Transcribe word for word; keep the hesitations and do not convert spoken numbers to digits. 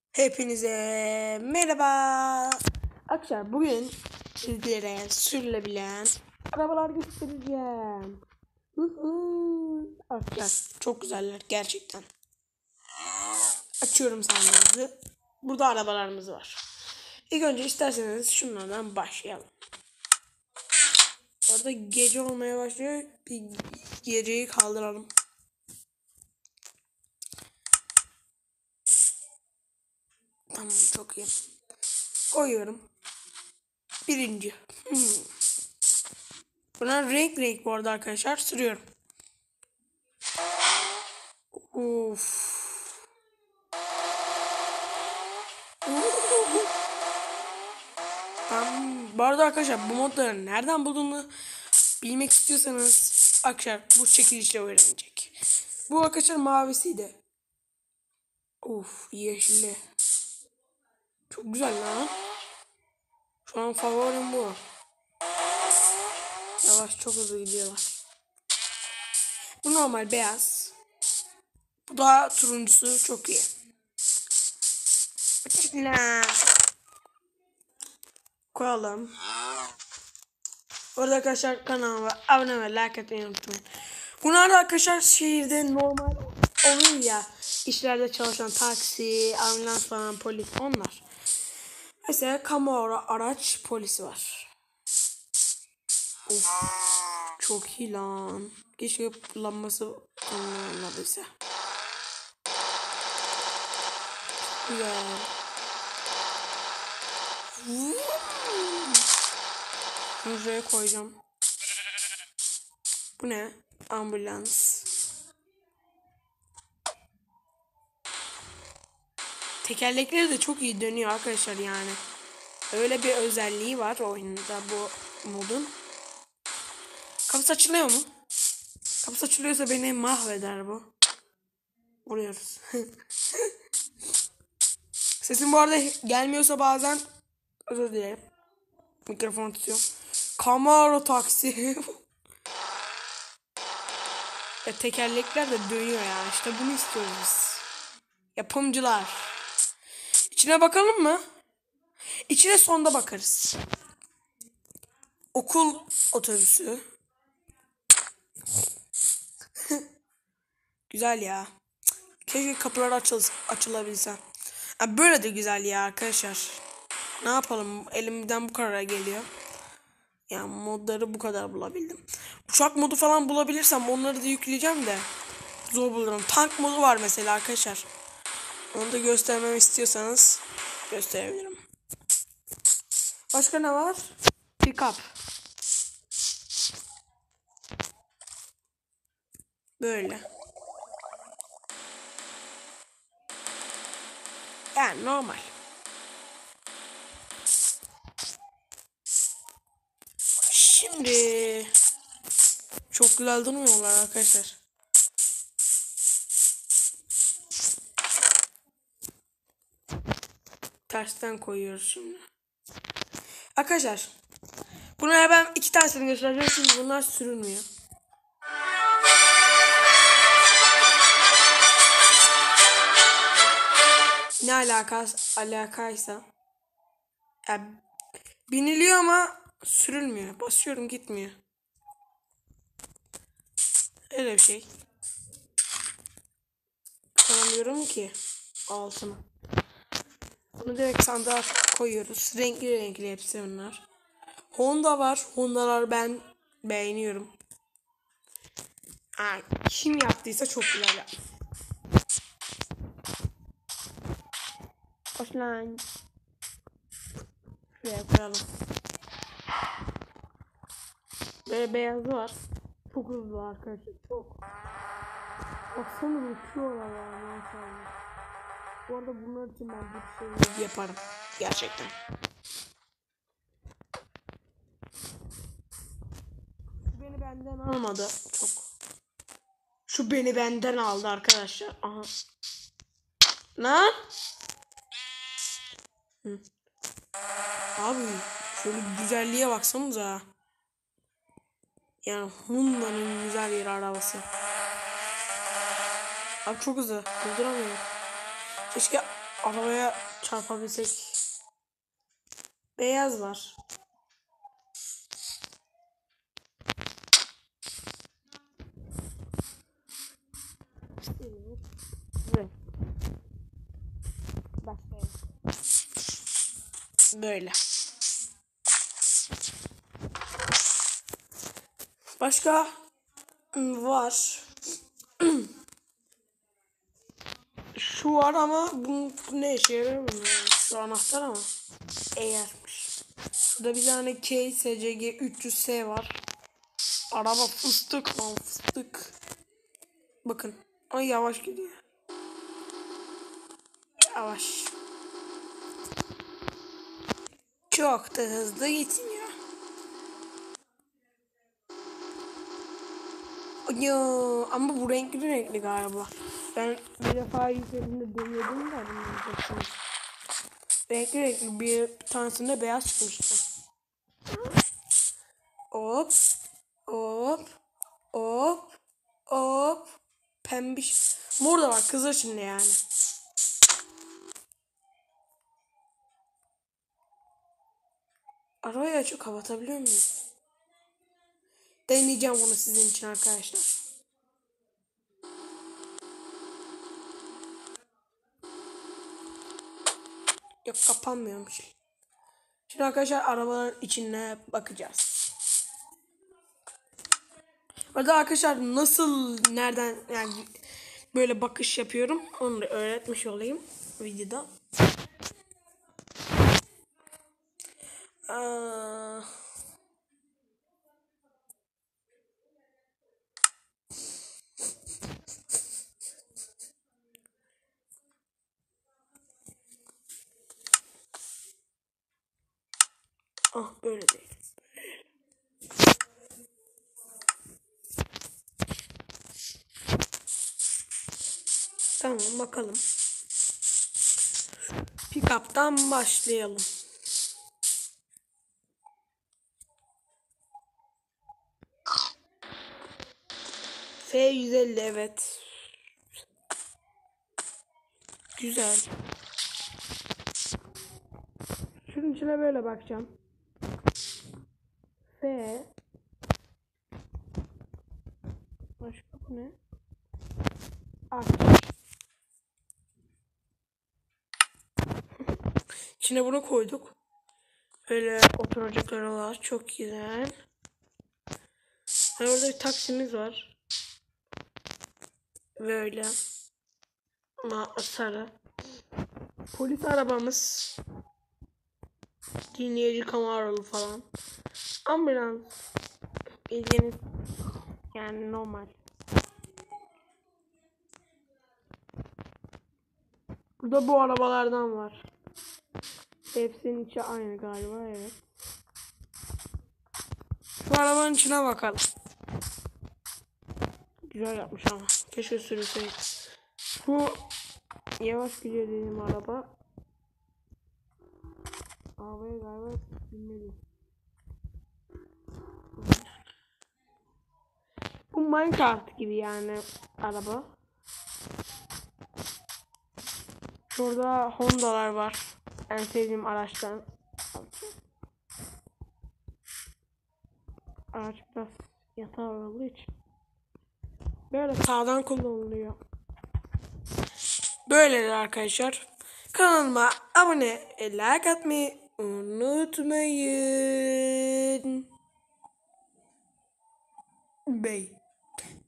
Hepinize merhaba. Arkadaşlar bugün sizlere sürülebilen arabalar göstereceğim. Arkadaşlar çok güzeller gerçekten. Açıyorum sandığımızı. Burada arabalarımız var. İlk önce isterseniz şunlardan başlayalım. Orada gece olmaya başlıyor. Bir geceyi kaldıralım. Tamam, çok iyi. Koyuyorum. Birinci. Hmm. Buna renk renk bu arada arkadaşlar sürüyorum. Of. Ben, bu arada arkadaşlar bu modları nereden bulduğumu bilmek istiyorsanız arkadaşlar bu çekilişle öğrenecek. Bu arkadaşlar mavisiydi. Of, yeşilli. Çok güzel lan. Şu an favorim bu. Yavaş, çok hızlı gidiyorlar. Bu normal beyaz. Bu da turuncusu çok iyi. Koyalım. Orada arkadaşlar kanalıma abone ve like etmeyi unutmayın. Bunlar da arkadaşlar şehirde normal oluyor ya. İşlerde çalışan taksi, ambulans falan, polis onlar. Mesela kamu araç polisi var. Of, çok iyi lan. Keşke kullanması olmadıysa. Güzel. Şuraya koyacağım. Bu ne? Ambulans. Tekerlekleri de çok iyi dönüyor arkadaşlar yani. Öyle bir özelliği var oyunda bu modun. Kapısı açılıyor mu? Kapısı açılıyorsa beni mahveder bu. Vuruyoruz. Sesim bu arada gelmiyorsa bazen özür dilerim. Mikrofonu tutuyorum. Camaro taksi. Ya tekerlekler de dönüyor ya. İşte bunu istiyoruz biz. Yapımcılar. İçine bakalım mı? İçine sonda bakarız. Okul otobüsü. Güzel ya. Keşke kapılar açıl açılabilse. Ha, böyle de güzel ya arkadaşlar. Ne yapalım? Elimden bu kadar geliyor. Yani modları bu kadar bulabildim. Uçak modu falan bulabilirsem onları da yükleyeceğim de. Zor bulurum. Tank modu var mesela arkadaşlar. Onu da göstermemi istiyorsanız gösterebilirim. Başka ne var? Pickup. Böyle. Yani normal. Şimdi çok güzel durmuyorlar arkadaşlar. Tersten koyuyoruz şimdi. Arkadaşlar bunlara ben iki tanesini göstereceğim çünkü bunlar sürünmüyor. Ne alakası alakaysa. Yani biniliyor ama sürülmüyor. Basıyorum gitmiyor. Öyle bir şey. Sanmıyorum ki altına. Bunu direkt sandığa koyuyoruz. Renkli renkli hepsi bunlar. Honda var. Honda'lar ben beğeniyorum. Ha, kim yaptıysa çok güzel yapmış. Hoş lan. Şuraya koyalım. Böyle beyazı var. Çok hızlı arkadaşlar. Çok. Baksana uçuyorlar ya maşallah. Bu arada bunlar için ben bir şey yaparım. Gerçekten. Şu beni benden almadı. Çok. Şu beni benden aldı arkadaşlar. Aha. Lan. Hı. Abi şöyle güzelliğe baksanıza. Yani Honda'nın güzel bir arabası. Abi çok hızlı. Durduramıyorum. Keşke Arabaya çarpabilsek. Beyaz var. Evet. Böyle. Başka var. Şu var ama bu ne işe yarar bilmiyorum. Şu anahtar ama eğermiş. Şurada bir tane K S C G üç yüz S var. Araba fıstık lan fıstık. Bakın. Ay yavaş gidiyor. Yavaş. Çok da hızlı gitmiyor. Yo, ama bu renkli renkli galiba. Ben bir defa üzerinde deniyordum da renkli renkli bir tanesinde beyaz çıkmıştı. Hop hop hop hop pembiş. Mor da var kızıl şimdi yani. Arabayı açıp kapatabiliyor muyum? Deneyeceğim onu sizin için arkadaşlar. Yok kapanmıyormuş. Şimdi arkadaşlar arabaların içine bakacağız. Orada arkadaşlar nasıl nereden yani böyle bakış yapıyorum onu da öğretmiş olayım videoda. Aa... Ah böyle değil. Tamam bakalım. Pick-up'tan başlayalım. F yüz elli evet. Güzel. Şunun içine böyle bakacağım. F. Başka bu ne? Aç. İçine bunu koyduk. Böyle oturacakları var. Çok güzel. Orada bir taksimiz var. Böyle. Ama sarı. Polis arabamız. Dinleyici kameralı falan. Ambulans. Bildiğiniz yani normal. Burada bu arabalardan var. Hepsinin içi aynı galiba evet. Şu arabanın içine bakalım. Güzel yapmış ama. Keşke sürülseydi. Bu yavaş gidiyor dediğim araba. Arabayı galiba bilmedim. Bu Minecraft gibi yani araba. Şurada Honda'lar var. En sevdiğim araçtan. Araç biraz yatağı olduğu için. Böyle sağdan kullanılıyor. Böyledir arkadaşlar. Kanalıma abone, like atmayı unutmayın. Bey.